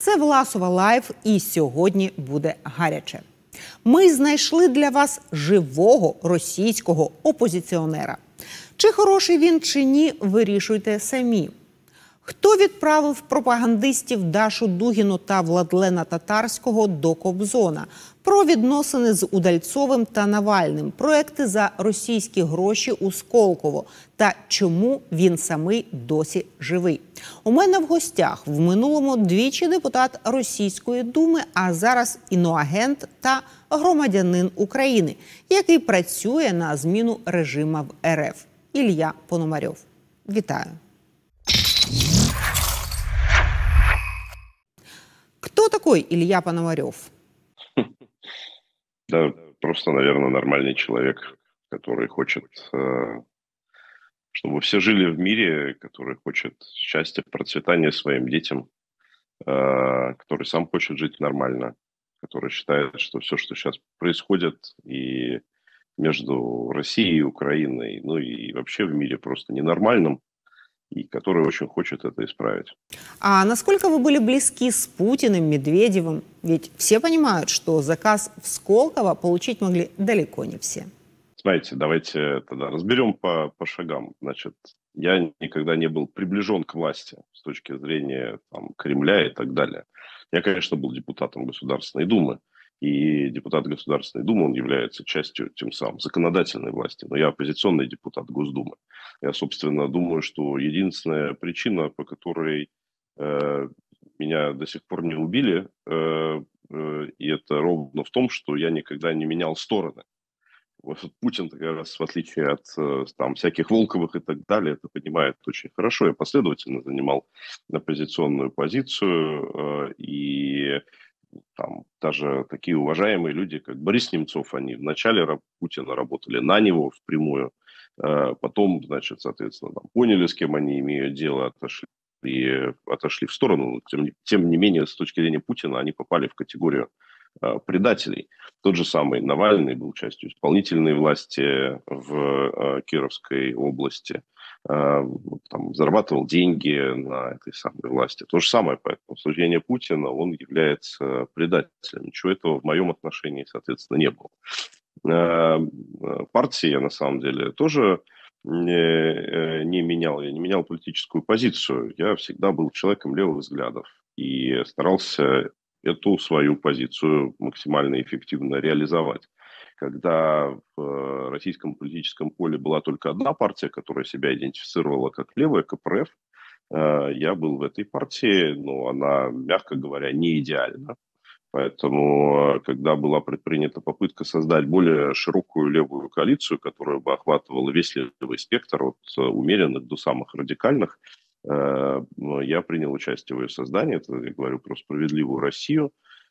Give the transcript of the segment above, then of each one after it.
Це Власова Лайв, і сьогодні буде гаряче. Ми знайшли для вас живого російського опозиціонера. Чи хороший він, чи ні, вирішуйте самі. Хто відправив пропагандистів Дашу Дугіну та Владлена Татарського до Кобзона? Про відносини з Удальцовим та Навальним, проекти за російські гроші у Сколково та чому він самий досі живий. У мене в гостях в минулому двічі депутат Російської Думи, а зараз іноагент та громадянин України, який працює на зміну режима в РФ. Ілля Пономарьов. Вітаю. Кто такой Илья Пономарев? Да, просто, наверное, нормальный человек, который хочет, чтобы все жили в мире, который хочет счастья, процветания своим детям, который сам хочет жить нормально, который считает, что все, что сейчас происходит и между Россией и Украиной, ну и вообще в мире просто ненормальным, и который очень хочет это исправить. А насколько вы были близки с Путиным, Медведевым? Ведь все понимают, что заказ в Сколково получить могли далеко не все. Знаете, давайте тогда разберем по шагам. Значит, я никогда не был приближен к власти с точки зрения там, Кремля и так далее. Я, конечно, был депутатом Государственной Думы. И депутат Государственной Думы, он является частью, тем самым, законодательной власти. Но я оппозиционный депутат Госдумы. Я, собственно, думаю, что единственная причина, по которой меня до сих пор не убили, и это ровно в том, что я никогда не менял стороны. Вот Путин, как раз, в отличие от там, всяких Волковых и так далее, это понимает очень хорошо. Я последовательно занимал оппозиционную позицию, и там даже такие уважаемые люди, как Борис Немцов, они в начале Путина работали на него впрямую, потом, значит, соответственно, там, поняли, с кем они имеют дело, отошли в сторону. Тем не менее, с точки зрения Путина, они попали в категорию предателей. Тот же самый Навальный был частью исполнительной власти в Кировской области, там, зарабатывал деньги на этой самой власти. То же самое, поэтому с точки зрения Путина он является предателем. Ничего этого в моем отношении, соответственно, не было. Партии я, на самом деле, тоже не менял. Я не менял политическую позицию. Я всегда был человеком левых взглядов и старался эту свою позицию максимально эффективно реализовать. Когда в российском политическом поле была только одна партия, которая себя идентифицировала как левая, КПРФ, я был в этой партии, но она, мягко говоря, не идеальна. Поэтому, когда была предпринята попытка создать более широкую левую коалицию, которая бы охватывала весь левый спектр от умеренных до самых радикальных, я принял участие в ее создании. Это я говорю про «Справедливую Россию».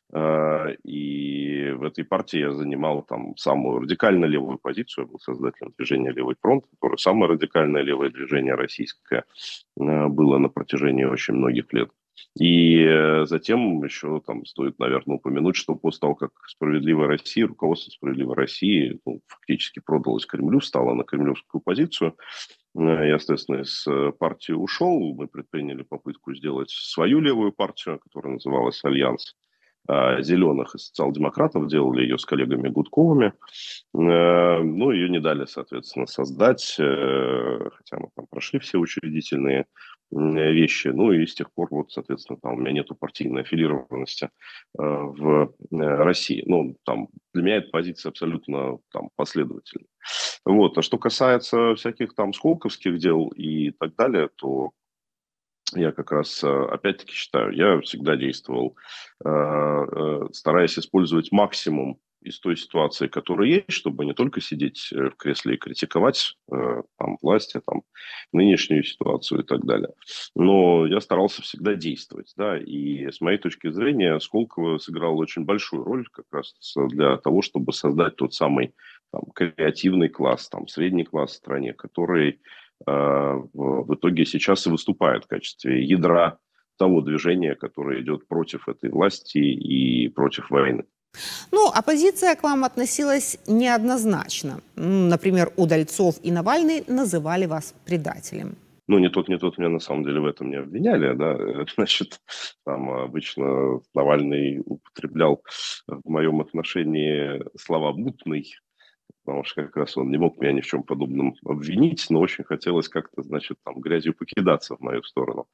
И в этой партии я занимал там самую радикально левую позицию. Я был создателем движения «Левый фронт», которое самое радикальное левое движение российское было на протяжении очень многих лет. И затем еще там стоит, наверное, упомянуть, что после того, как «Справедливая Россия», руководство «Справедливой России» фактически продалось Кремлю, стало на кремлевскую позицию. Я, естественно, из партии ушел. Мы предприняли попытку сделать свою левую партию, которая называлась «Альянс зеленых и социал-демократов». Делали ее с коллегами Гудковыми. Но ее не дали, соответственно, создать, хотя мы там прошли все учредительные вещи. Ну и с тех пор, вот, соответственно, там у меня нету партийной аффилированности в России. Ну, там для меня эта позиция абсолютно там последовательная. Вот. А что касается всяких там сколковских дел и так далее, то я как раз, опять-таки, считаю, я всегда действовал, стараясь использовать максимум из той ситуации, которая есть, чтобы не только сидеть в кресле и критиковать там, власти, там, нынешнюю ситуацию и так далее. Но я старался всегда действовать. Да? И с моей точки зрения Сколково сыграл очень большую роль как раз для того, чтобы создать тот самый там, креативный класс, там, средний класс в стране, который в итоге сейчас и выступает в качестве ядра того движения, которое идет против этой власти и против войны. Ну, оппозиция к вам относилась неоднозначно. Например, Удальцов и Навальный называли вас предателем. Ну, ни тот, ни тот меня на самом деле в этом не обвиняли, да, значит, там обычно Навальный употреблял в моем отношении слова «мутный», потому что как раз он не мог меня ни в чем подобном обвинить, но очень хотелось как-то, значит, там грязью покидаться в мою сторону.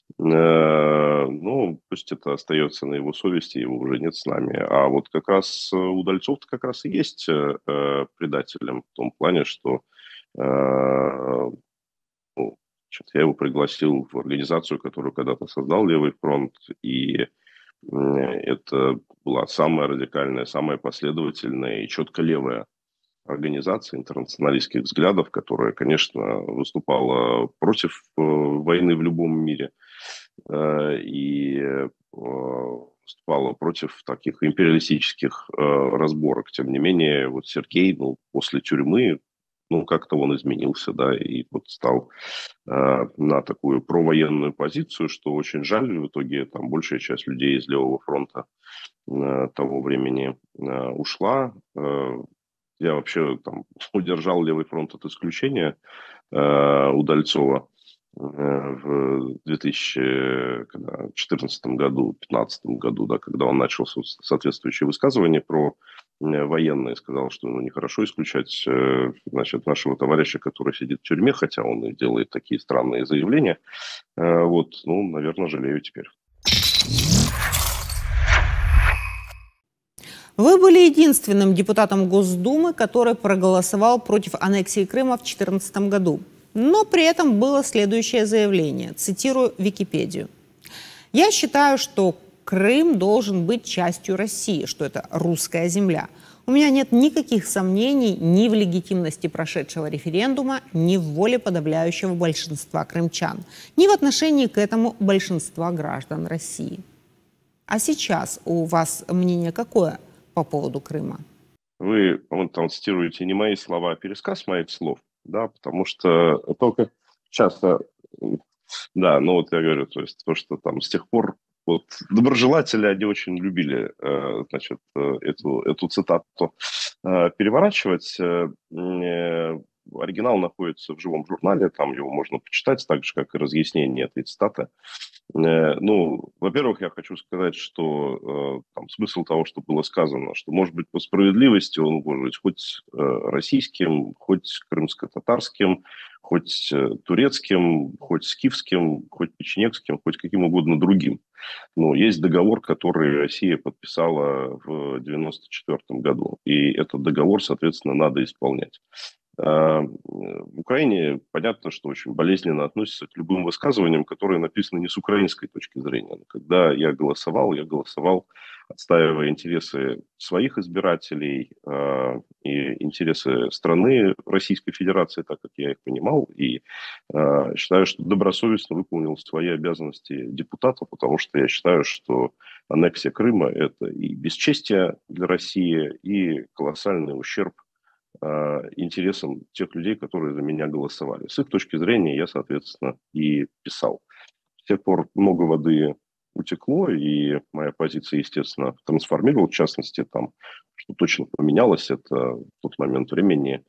Ну, пусть это остается на его совести, его уже нет с нами. А вот как раз Удальцов-то как раз и есть предателем в том плане, что ну, значит, я его пригласил в организацию, которую когда-то создал Левый фронт, и это была самая радикальная, самая последовательная и четко левая организация интернационалистских взглядов, которая, конечно, выступала против войны в любом мире и выступала против таких империалистических разборок. Тем не менее, вот Сергей, ну, после тюрьмы, ну, как-то он изменился, да, и вот стал на такую провоенную позицию, что очень жаль. В итоге там большая часть людей из Левого фронта того времени ушла. Я вообще там удержал Левый фронт от исключения Удальцова в 2014 году, 2015 году, да, когда он начал соответствующие высказывания про военные, сказал, что ну, нехорошо исключать значит, нашего товарища, который сидит в тюрьме, хотя он и делает такие странные заявления. Вот, ну, наверное, жалею теперь. Вы были единственным депутатом Госдумы, который проголосовал против аннексии Крыма в 2014 году. Но при этом было следующее заявление, цитирую Википедию. «Я считаю, что Крым должен быть частью России, что это русская земля. У меня нет никаких сомнений ни в легитимности прошедшего референдума, ни в воле подавляющего большинства крымчан, ни в отношении к этому большинства граждан России». А сейчас у вас мнение какое по поводу Крыма? Вы там цитируете не мои слова, а пересказ моих слов, да, потому что только часто, да, ну вот я говорю, то есть то, что там с тех пор вот доброжелатели, они очень любили, значит, эту цитату переворачивать. Оригинал находится в живом журнале, там его можно почитать, так же, как и разъяснение этой цитаты. Ну, во-первых, я хочу сказать, что там, смысл того, что было сказано, что, может быть, по справедливости он может быть хоть российским, хоть крымско-татарским, хоть турецким, хоть скифским, хоть печенегским, хоть каким угодно другим. Но есть договор, который Россия подписала в 1994 году, и этот договор, соответственно, надо исполнять. В Украине понятно, что очень болезненно относятся к любым высказываниям, которые написаны не с украинской точки зрения. Но когда я голосовал, отстаивая интересы своих избирателей и интересы страны Российской Федерации, так как я их понимал, и считаю, что добросовестно выполнил свои обязанности депутата, потому что я считаю, что аннексия Крыма – это и бесчестие для России, и колоссальный ущерб интересам тех людей, которые за меня голосовали. С их точки зрения я, соответственно, и писал. С тех пор много воды утекло, и моя позиция, естественно, трансформировалась. В частности, там, что точно поменялось, это в тот момент времени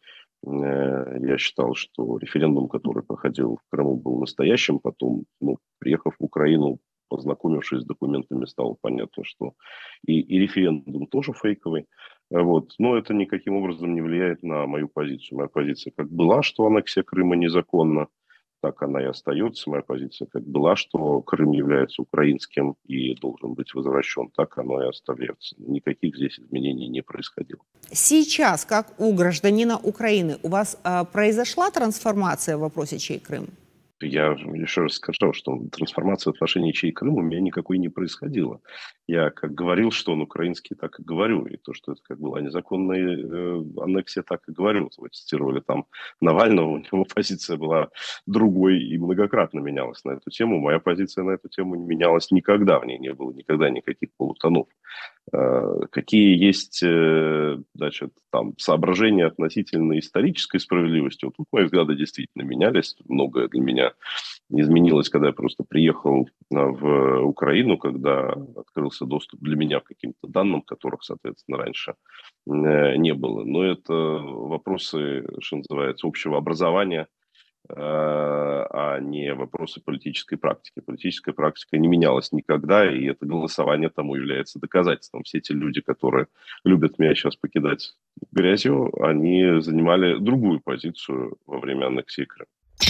я считал, что референдум, который проходил в Крыму, был настоящим. Потом, ну, приехав в Украину, познакомившись с документами, стало понятно, что и референдум тоже фейковый. Вот. Но это никаким образом не влияет на мою позицию. Моя позиция как была, что аннексия Крыма незаконна, так она и остается. Моя позиция как была, что Крым является украинским и должен быть возвращен, так оно и остается. Никаких здесь изменений не происходило. Сейчас, как у гражданина Украины, у вас произошла трансформация в вопросе «Чей Крым»? Я еще раз скажу, что трансформация в отношении чей Крым у меня никакой не происходила. Я как говорил, что он украинский, так и говорю. И то, что это как была незаконная аннексия, так и говорю. Вы цитировали там Навального, у него позиция была другой и многократно менялась на эту тему. Моя позиция на эту тему не менялась никогда. В ней не было никогда никаких полутонов. Какие есть, значит, там соображения относительно исторической справедливости. Вот тут мои взгляды действительно менялись. Многое для меня изменилось, когда я просто приехал в Украину, когда открылся доступ для меня к каким-то данным, которых, соответственно, раньше не было. Но это вопросы, что называется, общего образования, а не вопросы политической практики. Политическая практика не менялась никогда, и это голосование тому является доказательством. Все те люди, которые любят меня сейчас покидать грязью, они занимали другую позицию во время аннексии Крыма.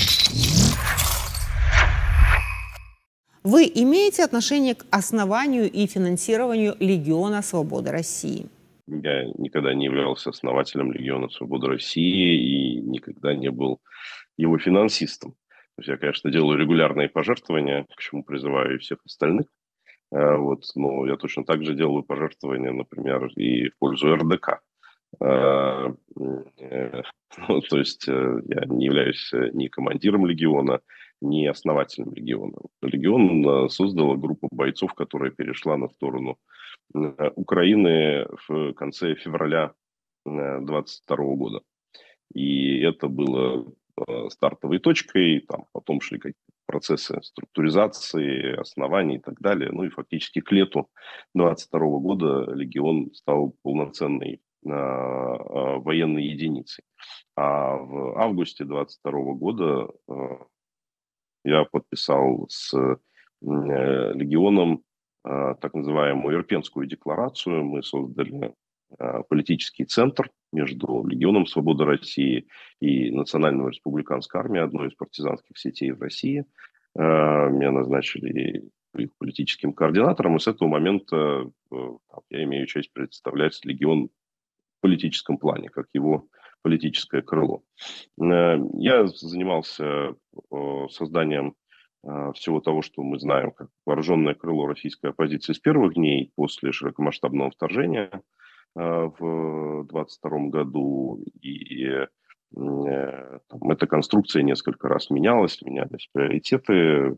Вы имеете отношение к основанию и финансированию Легиона Свободы России? Я никогда не являлся основателем Легиона Свободы России и никогда не был его финансистом. То есть я, конечно, делаю регулярные пожертвования, к чему призываю и всех остальных. Вот, но я точно так же делаю пожертвования, например, и в пользу РДК. Э, ну, то есть я не являюсь ни командиром легиона, ни основателем легиона. Легион создала группа бойцов, которая перешла на сторону Украины в конце февраля 2022 года. И это было стартовой точкой, там потом шли какие-то процессы структуризации, оснований и так далее. Ну и фактически к лету 2022 года легион стал полноценной военной единицей. А в августе 2022 года я подписал с легионом так называемую Ирпенскую декларацию. Мы создали политический центр между Легионом Свободы России и Национальной республиканской армией, одной из партизанских сетей в России. Меня назначили их политическим координатором, и с этого момента я имею честь представлять Легион в политическом плане, как его политическое крыло. Я занимался созданием всего того, что мы знаем как вооруженное крыло российской оппозиции с первых дней после широкомасштабного вторжения в 2022 году. И эта конструкция несколько раз менялась, менялись приоритеты.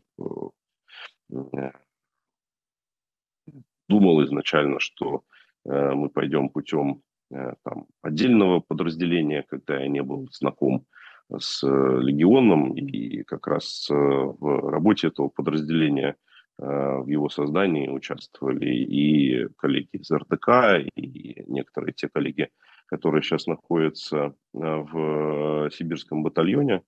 Думал изначально, что мы пойдем путем отдельного подразделения, когда я не был знаком с легионом, и как раз в работе этого подразделения, в его создании участвовали и коллеги из РДК, и некоторые те коллеги, которые сейчас находятся в сибирском батальоне,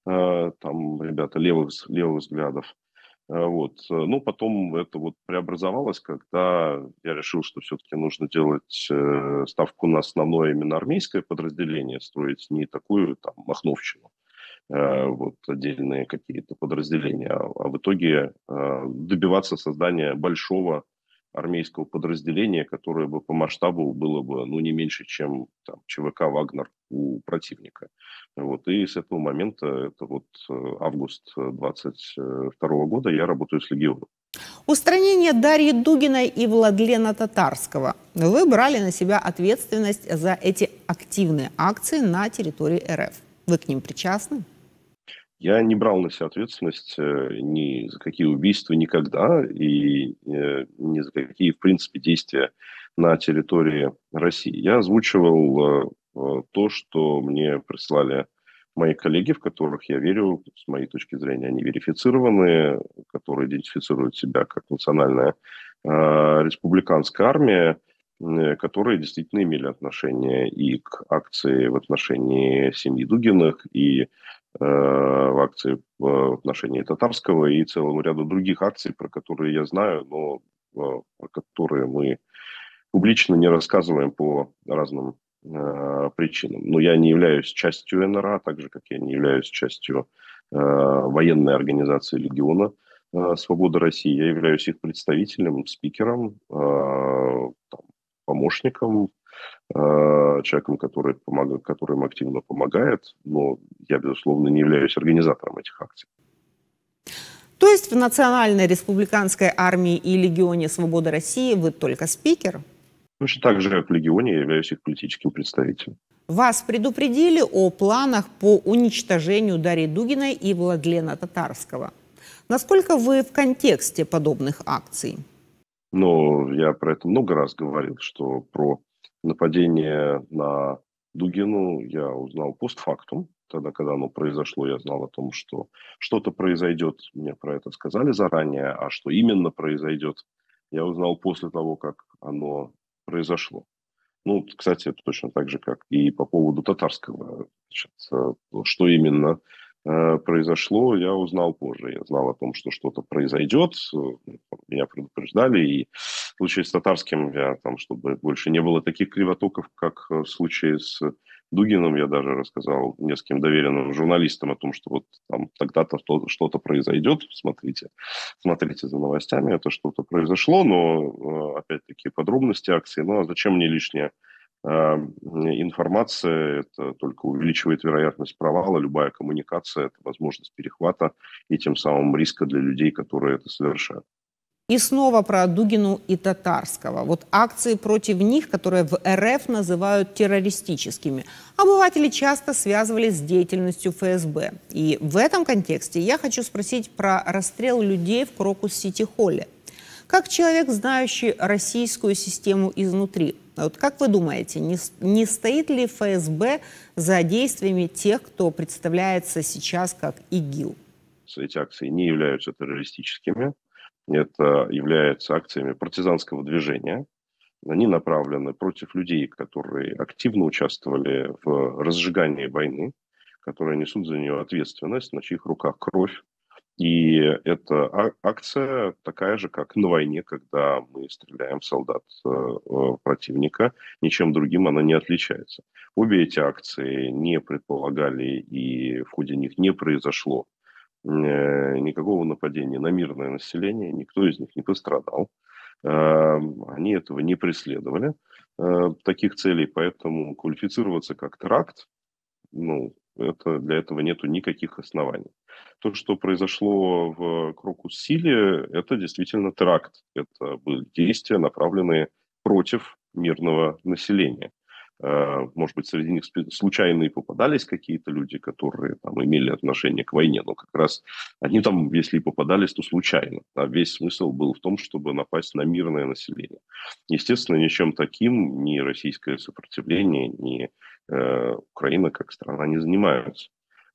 там ребята левых взглядов. Вот. Но потом это вот преобразовалось, когда я решил, что все-таки нужно делать ставку на основное именно армейское подразделение, строить не такую там махновщину, вот отдельные какие-то подразделения, а в итоге добиваться создания большого армейского подразделения, которое бы по масштабу было бы не меньше, чем там, ЧВК «Вагнер» у противника. Вот. И с этого момента, это вот август 2022 года, я работаю с «Легионом». Устранение Дарьи Дугиной и Владлена Татарского. Вы брали на себя ответственность за эти активные акции на территории РФ. Вы к ним причастны? Я не брал на себя ответственность ни за какие убийства никогда и ни за какие, в принципе, действия на территории России. Я озвучивал то, что мне прислали мои коллеги, в которых я верю, с моей точки зрения, они верифицированы, которые идентифицируют себя как национальная республиканская армия, которые действительно имели отношение и к акции в отношении семьи Дугиных, и в акции в отношении Татарского и целому ряду других акций, про которые я знаю, но про которые мы публично не рассказываем по разным причинам. Но я не являюсь частью НРА, так же, как я не являюсь частью военной организации Легиона Свободы России. Я являюсь их представителем, спикером, помощником, человеком, который им активно помогает, но я, безусловно, не являюсь организатором этих акций. То есть в Национальной республиканской армии и Легионе Свободы России вы только спикер? Точно так же, как в Легионе, я являюсь их политическим представителем. Вас предупредили о планах по уничтожению Дарьи Дугиной и Владлена Татарского. Насколько вы в контексте подобных акций? Но я про это много раз говорил, что про нападение на Дугину я узнал постфактум. Тогда, когда оно произошло, я знал о том, что что-то произойдет. Мне про это сказали заранее, а что именно произойдет, я узнал после того, как оно произошло. Ну, кстати, это точно так же, как и по поводу Татарского. Значит, что именно произошло, я узнал позже. Я знал о том, что что-то произойдет. Меня предупреждали. И в случае с татарским, я там, чтобы больше не было таких кривотоков, как в случае с Дугиным, я даже рассказал нескольким доверенным журналистам о том, что вот там тогда-то что-то произойдет. Смотрите за новостями, это что-то произошло, но опять-таки подробности акции. Ну а зачем мне лишняя информация, это только увеличивает вероятность провала. Любая коммуникация – это возможность перехвата и тем самым риска для людей, которые это совершают. И снова про Дугину и Татарского. Вот акции против них, которые в РФ называют террористическими, обыватели часто связывали с деятельностью ФСБ. И в этом контексте я хочу спросить про расстрел людей в Крокус-Сити-Холле. Как человек, знающий российскую систему изнутри, вот как вы думаете, не стоит ли ФСБ за действиями тех, кто представляется сейчас как ИГИЛ? Эти акции не являются террористическими. Это являются акциями партизанского движения. Они направлены против людей, которые активно участвовали в разжигании войны, которые несут за нее ответственность, на чьих руках кровь. И эта акция такая же, как на войне, когда мы стреляем в солдат противника, ничем другим она не отличается. Обе эти акции не предполагали, и в ходе них не произошло никакого нападения на мирное население, никто из них не пострадал. Они этого не преследовали, таких целей, поэтому квалифицироваться как теракт, ну, для этого нету никаких оснований. То, что произошло в Крокус-Силе, это действительно теракт. Это были действия, направленные против мирного населения. Может быть, среди них случайно и попадались какие-то люди, которые там имели отношение к войне, но как раз они там, если и попадались, то случайно. А весь смысл был в том, чтобы напасть на мирное население. Естественно, ничем таким ни российское сопротивление, ни Украина как страна не занимаются,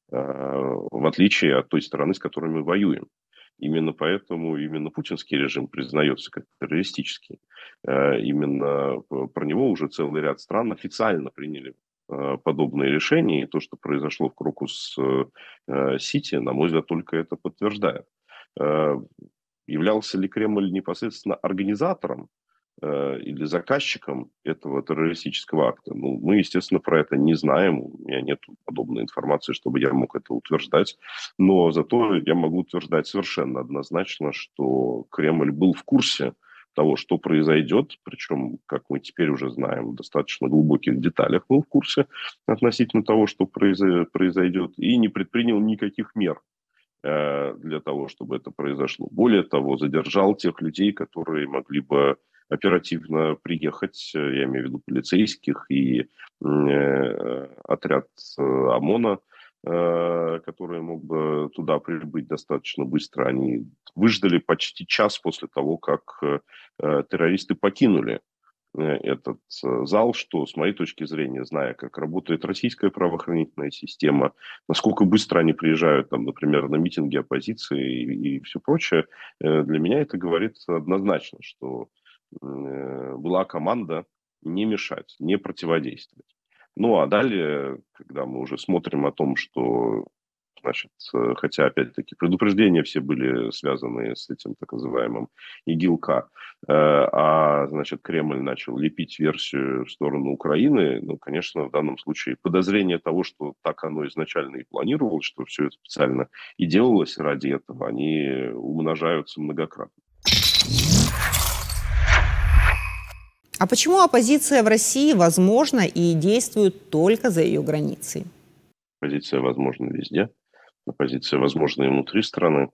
в отличие от той стороны, с которой мы воюем. Именно поэтому именно путинский режим признается как террористический. Именно про него уже целый ряд стран официально приняли подобные решения. И то, что произошло в Крокус-Сити, на мой взгляд, только это подтверждает. Являлся ли Кремль непосредственно организатором или заказчиком этого террористического акта? Ну, мы, естественно, про это не знаем. У меня нет подобной информации, чтобы я мог это утверждать. Но зато я могу утверждать совершенно однозначно, что Кремль был в курсе того, что произойдет, причем, как мы теперь уже знаем, в достаточно глубоких деталях был в курсе относительно того, что произойдет, и не предпринял никаких мер для того, чтобы это произошло. Более того, задержал тех людей, которые могли бы оперативно приехать, я имею в виду полицейских и отряд ОМОНа, который мог бы туда прибыть достаточно быстро. Они выждали почти час после того, как террористы покинули этот зал, что, с моей точки зрения, зная, как работает российская правоохранительная система, насколько быстро они приезжают, там, например, на митинги оппозиции и все прочее, для меня это говорит однозначно, что была команда не мешать, не противодействовать. Ну, а далее, когда мы уже смотрим о том, что, значит, хотя, опять-таки, предупреждения все были связаны с этим так называемым ИГИЛ-К, значит, Кремль начал лепить версию в сторону Украины, ну, конечно, в данном случае подозрение того, что так оно изначально и планировалось, что все это специально и делалось ради этого, они умножаются многократно. А почему оппозиция в России возможна и действует только за ее границей? Оппозиция возможна везде. Оппозиция возможна и внутри страны.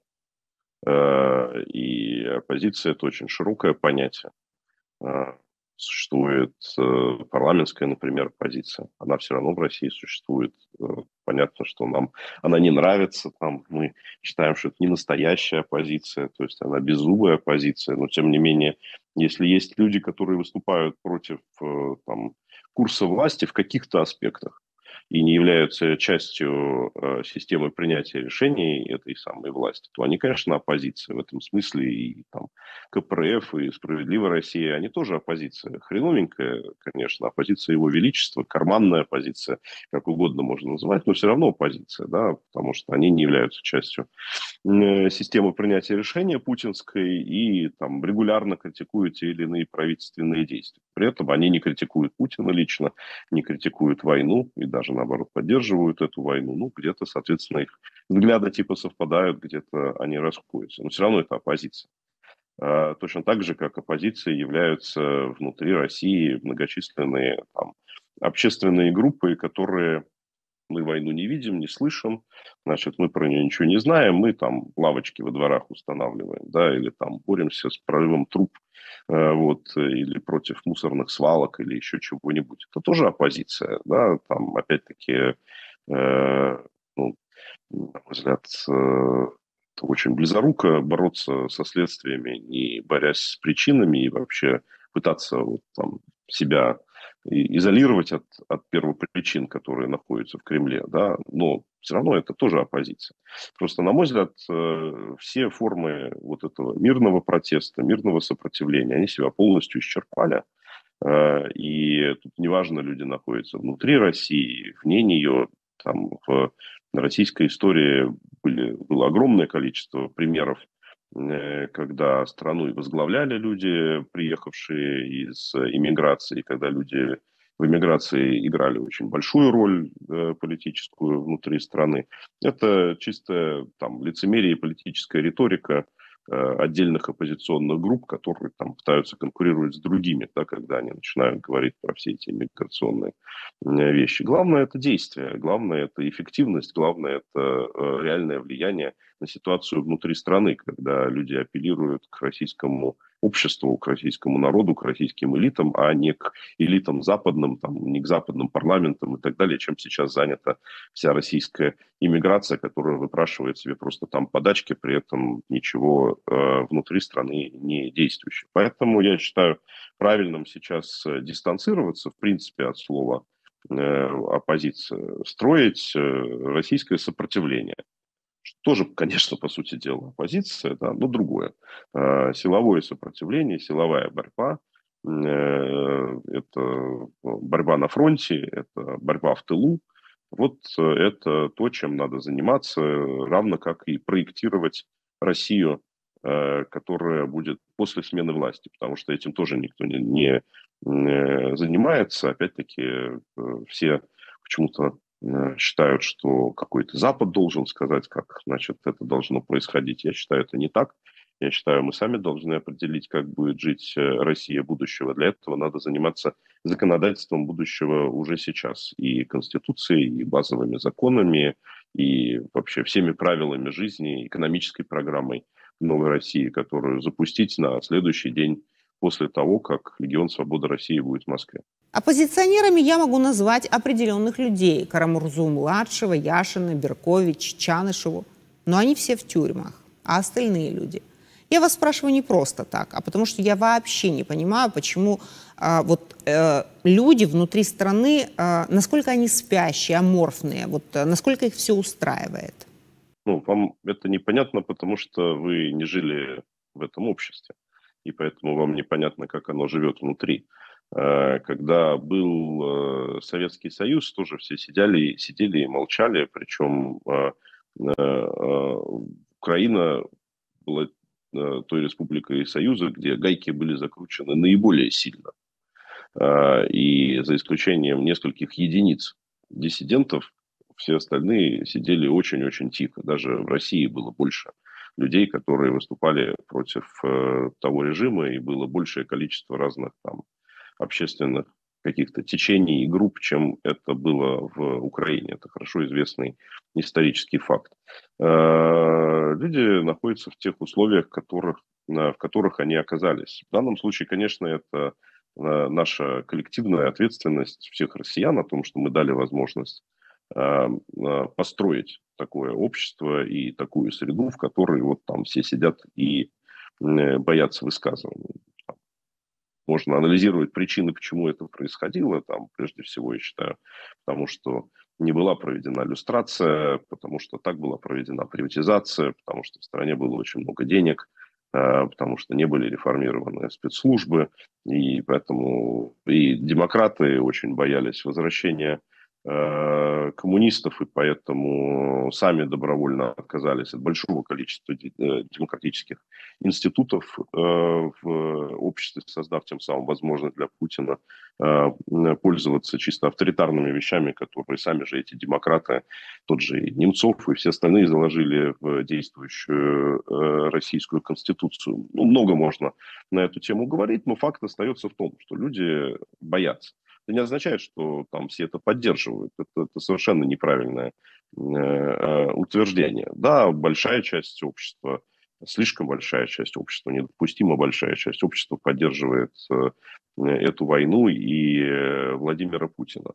И оппозиция – это очень широкое понятие. Существует парламентская, например, оппозиция. Она все равно в России существует. Понятно, что нам она не нравится. Там мы считаем, что это не настоящая оппозиция, то есть она беззубая оппозиция. Но, тем не менее, если есть люди, которые выступают против там, курса власти в каких-то аспектах, и не являются частью системы принятия решений этой самой власти, то они, конечно, оппозиция в этом смысле. И там КПРФ, и «Справедливая Россия», они тоже оппозиция. Хреновенькая, конечно, оппозиция Его Величества, карманная оппозиция, как угодно можно называть, но все равно оппозиция, да, потому что они не являются частью системы принятия решения путинской и там регулярно критикуют те или иные правительственные действия. При этом они не критикуют Путина лично, не критикуют войну и даже, наоборот, поддерживают эту войну. Ну, где-то, соответственно, их взгляды типа совпадают, где-то они расходятся. Но все равно это оппозиция. Точно так же, как оппозицией являются внутри России многочисленные там, общественные группы, которые мы войну не видим, не слышим, значит, мы про нее ничего не знаем, мы там лавочки во дворах устанавливаем, да, или там боремся с прорывом труб, вот, или против мусорных свалок, или еще чего-нибудь. Это тоже оппозиция, да, там, опять-таки, ну, на мой взгляд, это очень близоруко бороться со следствиями, не борясь с причинами и вообще пытаться вот, там, себя изолировать от первопричин, которые находятся в Кремле, да, но все равно это тоже оппозиция. Просто, на мой взгляд, все формы вот этого мирного протеста, мирного сопротивления, они себя полностью исчерпали. И тут неважно, люди находятся внутри России, вне нее, там в российской истории было огромное количество примеров, когда страну и возглавляли люди, приехавшие из иммиграции, когда люди в эмиграции играли очень большую роль политическую внутри страны. Это чисто там лицемерие и политическая риторика отдельных оппозиционных групп, которые там пытаются конкурировать с другими, да, когда они начинают говорить про все эти миграционные вещи. Главное – это действие, главное – это эффективность, главное – это реальное влияние на ситуацию внутри страны, когда люди апеллируют к российскому обществу, к российскому народу, к российским элитам, а не к элитам западным, там, не к западным парламентам и так далее, чем сейчас занята вся российская иммиграция, которая выпрашивает себе просто там подачки, при этом ничего внутри страны не действующее. Поэтому я считаю правильным сейчас дистанцироваться, в принципе, от слова оппозиция, строить российское сопротивление. Тоже, конечно, по сути дела, оппозиция, да, но другое. Силовое сопротивление, силовая борьба, это борьба на фронте, это борьба в тылу. Вот это то, чем надо заниматься, равно как и проектировать Россию, которая будет после смены власти, потому что этим тоже никто не занимается. Опять-таки, все почему-то считают, что какой-то Запад должен сказать, как, значит, это должно происходить. Я считаю, это не так. Я считаю, мы сами должны определить, как будет жить Россия будущего. Для этого надо заниматься законодательством будущего уже сейчас. И Конституцией, и базовыми законами, и вообще всеми правилами жизни, экономической программой новой России, которую запустить на следующий день после того, как Легион Свободы России будет в Москве. Оппозиционерами я могу назвать определенных людей: Карамурзу-младшего, Яшина, Беркович, Чанышеву. Но они все в тюрьмах. А остальные люди? Я вас спрашиваю не просто так, а потому что я вообще не понимаю, почему люди внутри страны, насколько они спящие, аморфные, насколько их все устраивает. Ну, вам это непонятно, потому что вы не жили в этом обществе, и поэтому вам непонятно, как оно живет внутри. Когда был Советский Союз, тоже все сидели и молчали, причем Украина была той республикой Союза, где гайки были закручены наиболее сильно. И за исключением нескольких единиц диссидентов, все остальные сидели очень-очень тихо. Даже в России было больше людей, которые выступали против того режима, и было большее количество разных там общественных каких-то течений и групп, чем это было в Украине. Это хорошо известный исторический факт. Люди находятся в тех условиях, в которых они оказались. В данном случае, конечно, это наша коллективная ответственность всех россиян о том, что мы дали возможность построить такое общество и такую среду, в которой вот там все сидят и боятся высказываний. Можно анализировать причины, почему это происходило. Там, прежде всего, я считаю, потому что не была проведена люстрация, потому что так была проведена приватизация, потому что в стране было очень много денег, потому что не были реформированы спецслужбы, и поэтому и демократы очень боялись возвращения коммунистов, и поэтому сами добровольно отказались от большого количества демократических институтов в обществе, создав тем самым возможность для Путина пользоваться чисто авторитарными вещами, которые сами же эти демократы, тот же и Немцов и все остальные заложили в действующую российскую конституцию. Ну, много можно на эту тему говорить, но факт остается в том, что люди боятся. Это не означает, что там все это поддерживают. Это совершенно неправильное утверждение. Да, большая часть общества, слишком большая часть общества, недопустимо большая часть общества поддерживает эту войну и Владимира Путина.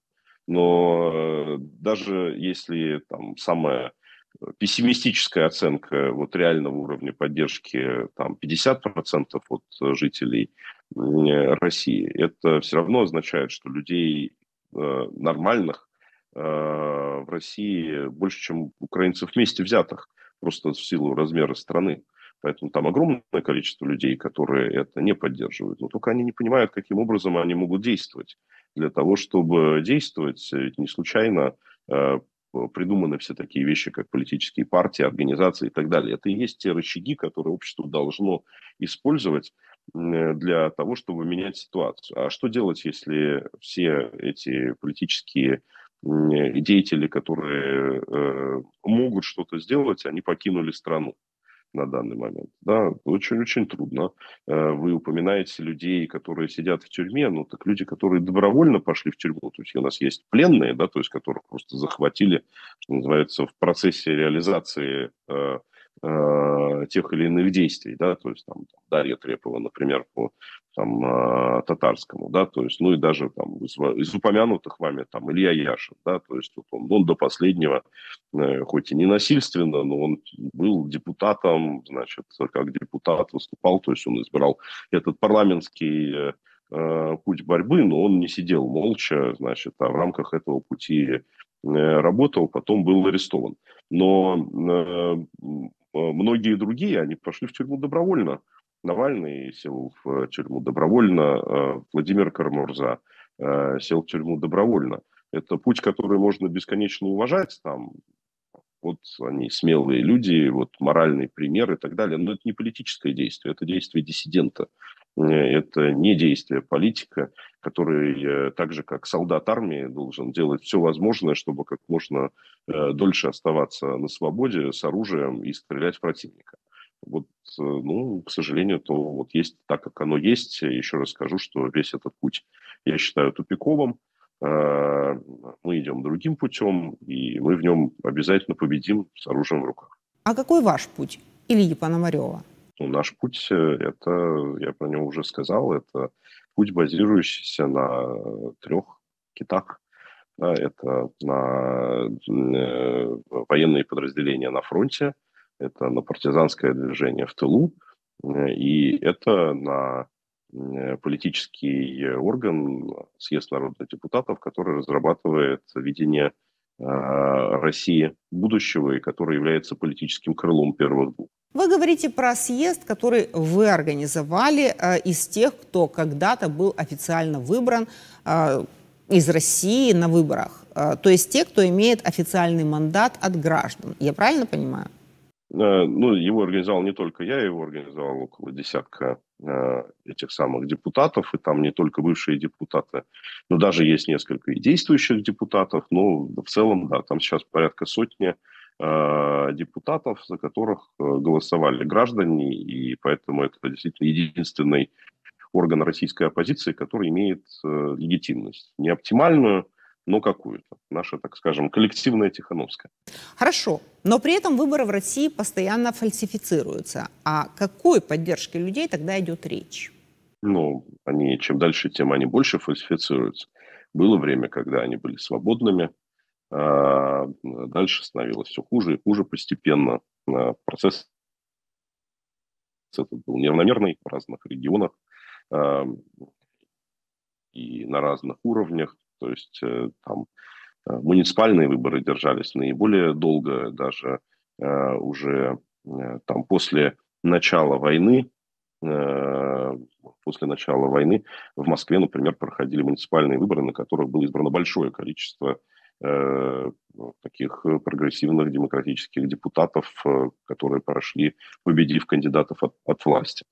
Но даже если там самая пессимистическая оценка вот реального уровня поддержки там 50% от жителей России, это все равно означает, что людей нормальных в России больше, чем украинцев вместе взятых, просто в силу размера страны. Поэтому там огромное количество людей, которые это не поддерживают. Но только они не понимают, каким образом они могут действовать. Для того, чтобы действовать, ведь не случайно придуманы все такие вещи, как политические партии, организации и так далее. Это и есть те рычаги, которые общество должно использовать для того, чтобы менять ситуацию. А что делать, если все эти политические деятели, которые могут что-то сделать, они покинули страну на данный момент? Да, очень-очень трудно. Вы упоминаете людей, которые сидят в тюрьме, ну так люди, которые добровольно пошли в тюрьму, то есть у нас есть пленные, да, то есть которых просто захватили, что называется, в процессе реализации тех или иных действий, да, то есть там Дарья Трепова, например, по там, татарскому, да, то есть, ну и даже там из упомянутых вами там Илья Яшин, да, то есть вот он до последнего, хоть и не насильственно, но он был депутатом, значит, как депутат выступал, то есть он избрал этот парламентский путь борьбы, но он не сидел молча, значит, а в рамках этого пути работал, потом был арестован. Но многие другие, они пошли в тюрьму добровольно. Навальный сел в тюрьму добровольно, Владимир Карамурза сел в тюрьму добровольно. Это путь, который можно бесконечно уважать, там, вот они смелые люди, вот моральный пример и так далее. Но это не политическое действие, это действие диссидента. Это не действие политика, который так же, как солдат армии, должен делать все возможное, чтобы как можно дольше оставаться на свободе с оружием и стрелять в противника. Вот, ну, к сожалению, то вот есть так, как оно есть. Еще раз скажу, что весь этот путь я считаю тупиковым. Мы идем другим путем, и мы в нем обязательно победим с оружием в руках. А какой ваш путь, Ильи Пономарева? Ну, наш путь, это, я про него уже сказал, это путь, базирующийся на трех китах. Да, это на военные подразделения на фронте, это на партизанское движение в тылу, и это на политический орган, съезд народных депутатов, который разрабатывает видение России будущего и который является политическим крылом первых двух. Вы говорите про съезд, который вы организовали из тех, кто когда-то был официально выбран из России на выборах. То есть те, кто имеет официальный мандат от граждан. Я правильно понимаю? Ну, его организовал не только я, его организовал около десятка этих самых депутатов, и там не только бывшие депутаты, но даже есть несколько и действующих депутатов, но в целом, да, там сейчас порядка сотни депутатов, за которых голосовали граждане, и поэтому это действительно единственный орган российской оппозиции, который имеет легитимность. Не оптимальную, но какую-то. Наша, так скажем, коллективная Тихановская. Хорошо, но при этом выборы в России постоянно фальсифицируются. О какой поддержке людей тогда идет речь? Ну, они чем дальше, тем они больше фальсифицируются. Было время, когда они были свободными, а дальше становилось все хуже и хуже постепенно. Процесс этот был неравномерный в разных регионах и на разных уровнях. То есть там Муниципальные выборы держались наиболее долго, даже уже там начала войны, э, после начала войны в Москве, например, проходили муниципальные выборы, на которых было избрано большое количество таких прогрессивных демократических депутатов, которые прошли, победив кандидатов от власти.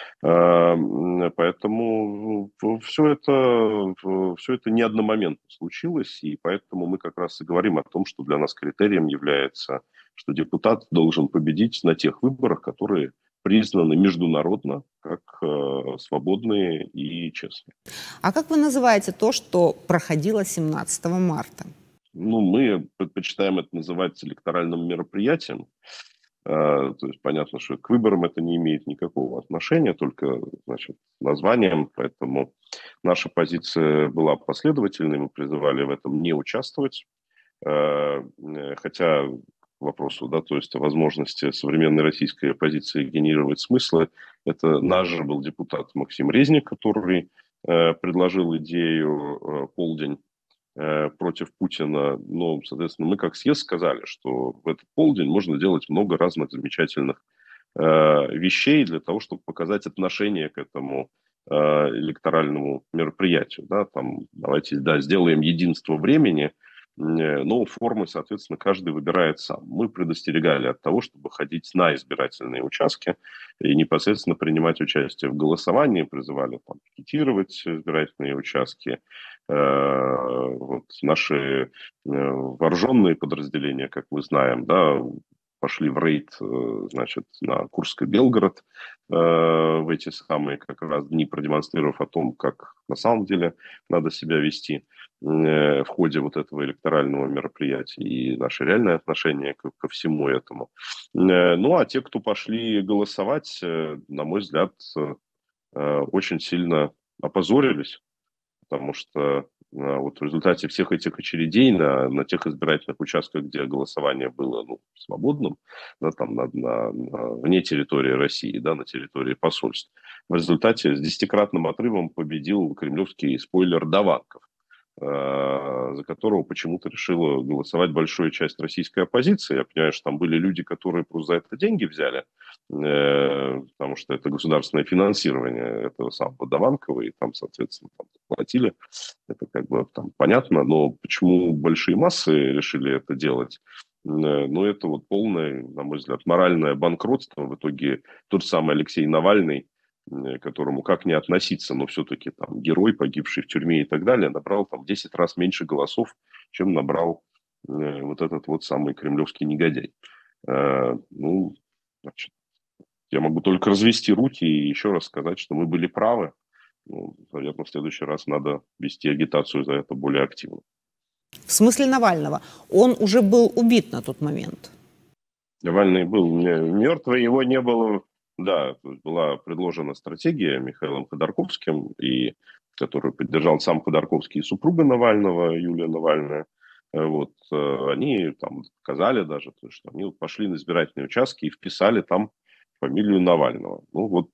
Поэтому все это не одномоментно случилось, и поэтому мы как раз и говорим о том, что для нас критерием является, что депутат должен победить на тех выборах, которые признаны международно как свободные и честные. А как вы называете то, что проходило 17 марта? Ну, мы предпочитаем это называть электоральным мероприятием. То есть понятно, что к выборам это не имеет никакого отношения, только, значит, названием. Поэтому наша позиция была последовательной, мы призывали в этом не участвовать. Хотя к вопросу, да, то есть о возможности современной российской оппозиции генерировать смыслы, это наш же был депутат Максим Резник, который предложил идею «Полдень против Путина». Но, соответственно, мы как съезд сказали, что в этот полдень можно делать много разных замечательных вещей для того, чтобы показать отношение к этому электоральному мероприятию. Да, там, давайте, да, сделаем единство времени, но формы, соответственно, каждый выбирает сам. Мы предостерегали от того, чтобы ходить на избирательные участки и непосредственно принимать участие в голосовании, призывали там пикетировать избирательные участки. Вот наши вооруженные подразделения, как мы знаем, да, пошли в рейд, значит, на Курск и Белгород в эти самые как раз дни, продемонстрировав о том, как на самом деле надо себя вести в ходе вот этого электорального мероприятия и наше реальное отношение ко всему этому. Ну, а те, кто пошли голосовать, на мой взгляд, очень сильно опозорились, потому что вот в результате всех этих очередей на тех избирательных участках, где голосование было свободным, да, там вне территории России, да, на территории посольств, в результате с 10-кратным отрывом победил кремлевский спойлер Даванков, за которого почему-то решила голосовать большая часть российской оппозиции. Я понимаю, что там были люди, которые просто за это деньги взяли, потому что это государственное финансирование этого самого Даванкова, и там, соответственно, там платили. Это как бы там понятно, но почему большие массы решили это делать? Ну, это вот полное, на мой взгляд, моральное банкротство. В итоге тот же самый Алексей Навальный, к которому как не относиться, но все-таки там герой, погибший в тюрьме и так далее, набрал там 10 раз меньше голосов, чем набрал вот этот вот самый кремлевский негодяй. Ну, значит, я могу только развести руки и еще раз сказать, что мы были правы. Ну, наверное, в следующий раз надо вести агитацию за это более активно. В смысле Навального? Он уже был убит на тот момент. Навальный был мертвый, его не было. Да, была предложена стратегия Михаилом Ходорковским, которую поддержал сам Ходорковский и супруга Навального, Юлия Навальная. Вот, они там сказали даже, что они пошли на избирательные участки и вписали там фамилию Навального. Ну вот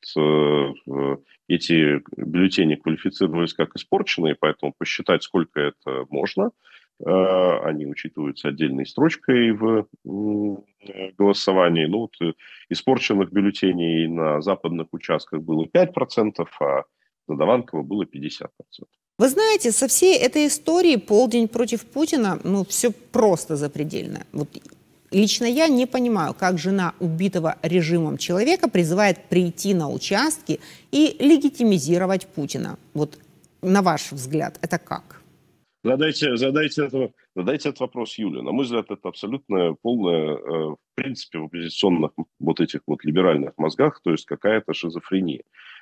эти бюллетени квалифицировались как испорченные, поэтому посчитать, сколько это можно. Они учитываются отдельной строчкой в голосовании. Ну, вот, испорченных бюллетеней на западных участках было 5%, а на Даванкова было 50%. Вы знаете, со всей этой истории «Полдень против Путина», все просто запредельно. Вот лично я не понимаю, как жена убитого режимом человека призывает прийти на участки и легитимизировать Путина. Вот на ваш взгляд, это как? Задайте этот вопрос Юле. На мой взгляд, это абсолютно полная, в принципе, в оппозиционных вот этих вот либеральных мозгах, то есть какая-то шизофрения.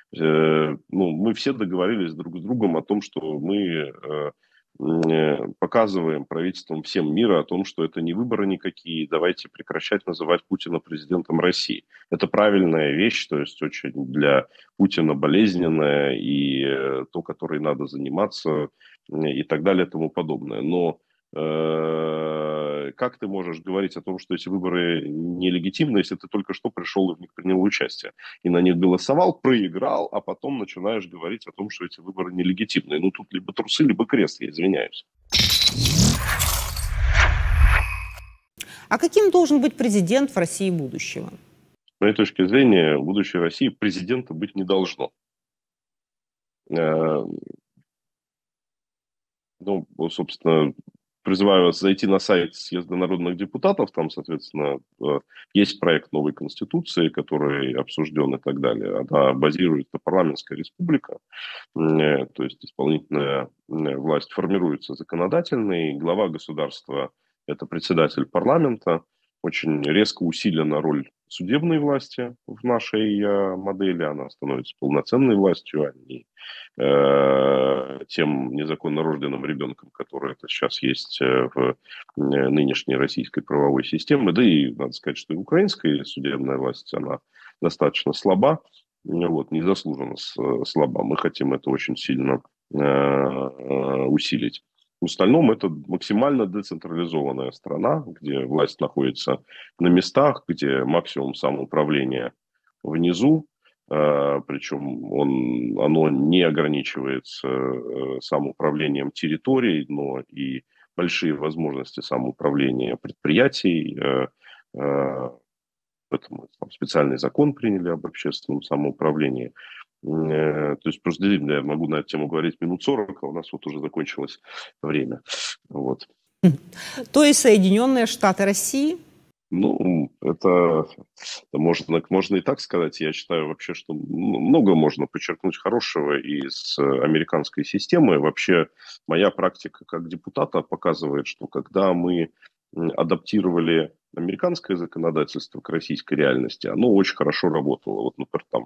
Мы все договорились друг с другом о том, что мы показываем правительствам всем мира о том, что это не выборы никакие, давайте прекращать называть Путина президентом России. Это правильная вещь, то есть очень для Путина болезненная и то, которой надо заниматься и так далее и тому подобное. Но как ты можешь говорить о том, что эти выборы нелегитимны, если ты только что пришел и в них принял участие, и на них голосовал, проиграл, а потом начинаешь говорить о том, что эти выборы нелегитимны? Ну, тут либо трусы, либо крест, я извиняюсь. А каким должен быть президент в России будущего? С моей точки зрения, в будущей России президента быть не должно. Э, Ну, вот, собственно, призываю вас зайти на сайт Съезда народных депутатов. Там, соответственно, есть проект новой Конституции, который обсужден и так далее. Она базируется парламентская республика, то есть исполнительная власть формируется законодательной, глава государства – это председатель парламента. Очень резко усилена роль судебной власти в нашей модели. Она становится полноценной властью, а не тем незаконно рожденным ребенком, который это сейчас есть в нынешней российской правовой системе. Да и надо сказать, что и украинская судебная власть, она достаточно слаба, вот, незаслуженно слаба. Мы хотим это очень сильно усилить. В остальном это максимально децентрализованная страна, где власть находится на местах, где максимум самоуправления внизу, причем оно не ограничивается самоуправлением территорий, но и большие возможности самоуправления предприятий. Поэтому там специальный закон приняли об общественном самоуправлении. То есть просто действительно я могу на эту тему говорить минут 40, а у нас вот уже закончилось время. Вот. То есть Соединенные Штаты России? Ну, это можно и так сказать. Я считаю вообще, что много можно подчеркнуть хорошего из американской системы. Вообще, моя практика как депутата показывает, что когда мы адаптировали американское законодательство к российской реальности, оно очень хорошо работало. Вот, например, там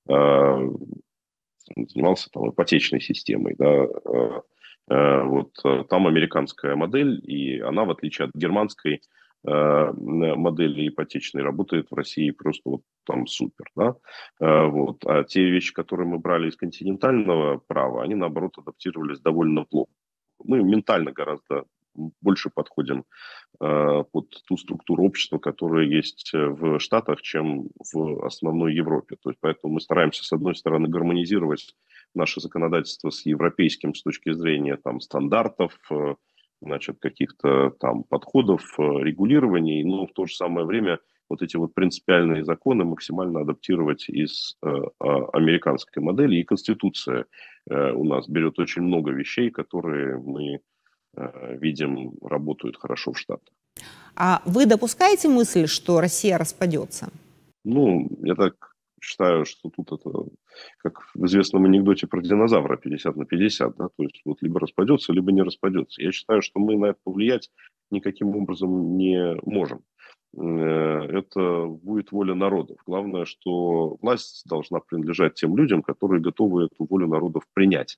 занимался там ипотечной системой, да, вот там американская модель, и она, в отличие от германской модели ипотечной, работает в России просто вот там супер, да, вот. А те вещи, которые мы брали из континентального права, они, наоборот, адаптировались довольно плохо. Мы ментально гораздо больше подходим под ту структуру общества, которая есть в Штатах, чем в основной Европе. То есть, поэтому мы стараемся, с одной стороны, гармонизировать наше законодательство с европейским с точки зрения там, стандартов, значит, каких-то там подходов, регулирований, но в то же самое время вот эти вот принципиальные законы максимально адаптировать из американской модели. И Конституция у нас берет очень много вещей, которые мы видим, работают хорошо в Штатах. А вы допускаете мысль, что Россия распадется? Ну, я так считаю, что тут это, как в известном анекдоте про динозавра, 50/50, да, то есть вот либо распадется, либо не распадется. Я считаю, что мы на это повлиять никаким образом не можем. Это будет воля народов. Главное, что власть должна принадлежать тем людям, которые готовы эту волю народов принять.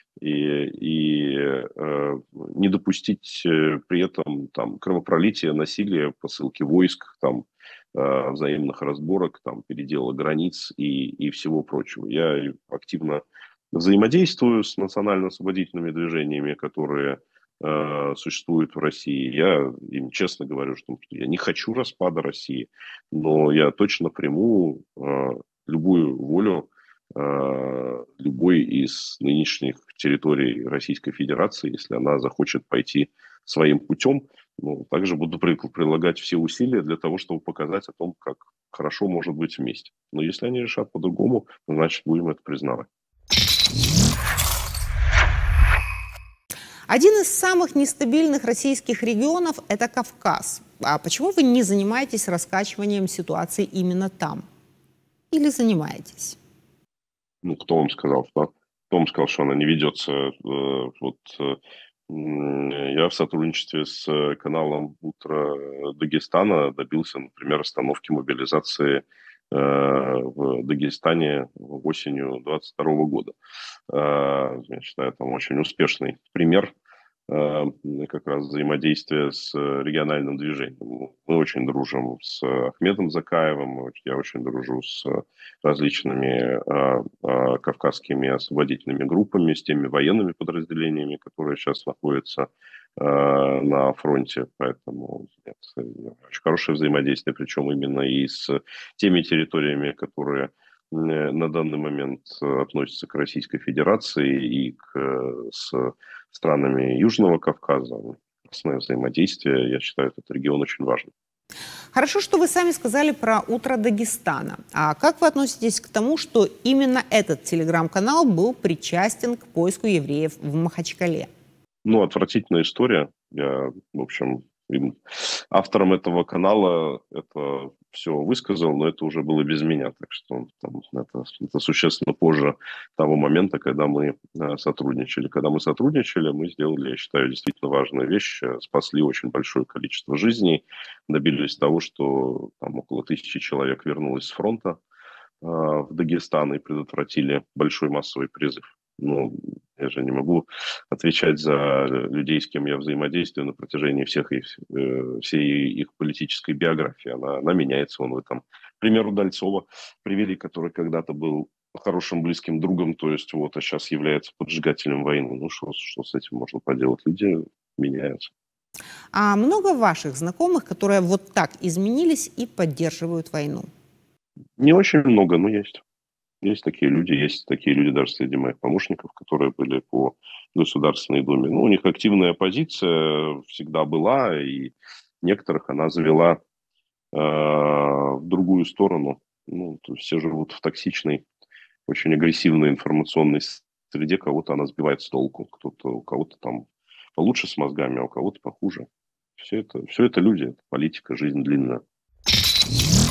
И не допустить при этом там, кровопролития, насилия, посылки войск, там, взаимных разборок, там, передела границ и всего прочего. Я активно взаимодействую с национально-освободительными движениями, которые существуют в России. Я им честно говорю, что я не хочу распада России, но я точно приму любую волю любой из нынешних территорий Российской Федерации, если она захочет пойти своим путем. Ну, также буду прилагать все усилия для того, чтобы показать о том, как хорошо может быть вместе. Но если они решат по-другому, значит, будем это признавать. Один из самых нестабильных российских регионов – это Кавказ. А почему вы не занимаетесь раскачиванием ситуации именно там? Или занимаетесь? Ну, кто вам сказал, что она не ведется? Я в сотрудничестве с каналом «Утро Дагестана» добился, например, остановки мобилизации в Дагестане осенью 2022 года. Я считаю, там очень успешный пример как раз взаимодействия с региональным движением. Мы очень дружим с Ахмедом Закаевым, я очень дружу с различными кавказскими освободительными группами, с теми военными подразделениями, которые сейчас находятся на фронте. Поэтому нет, очень хорошее взаимодействие, причем именно и с теми территориями, которые на данный момент относятся к Российской Федерации и с странами Южного Кавказа. Красное взаимодействие, я считаю, этот регион очень важным. Хорошо, что вы сами сказали про «Утро Дагестана». А как вы относитесь к тому, что именно этот телеграм-канал был причастен к поиску евреев в Махачкале? Ну, отвратительная история. Я, в общем, автором этого канала это все высказал, но это уже было без меня. Так что это существенно позже того момента, когда мы сотрудничали. Когда мы сотрудничали, мы сделали, я считаю, действительно важную вещь. Спасли очень большое количество жизней. Добились того, что там около 1000 человек вернулось с фронта в Дагестан и предотвратили большой массовый призыв. Ну, я же не могу отвечать за людей, с кем я взаимодействую на протяжении всей их политической биографии. Она меняется. Вон вы там, к примеру, Дальцова привели, который когда-то был хорошим близким другом, то есть вот, а сейчас является поджигателем войны. Ну, что с этим можно поделать? Люди меняются. А много ваших знакомых, которые вот так изменились и поддерживают войну? Не очень много, но есть. Есть такие люди даже среди моих помощников, которые были по Государственной Думе. Ну, у них активная позиция всегда была, и некоторых она завела в другую сторону. Ну, то есть все живут в токсичной, очень агрессивной информационной среде, кого-то она сбивает с толку, у кого-то там получше с мозгами, а у кого-то похуже. Все это люди, это политика, жизнь длинная.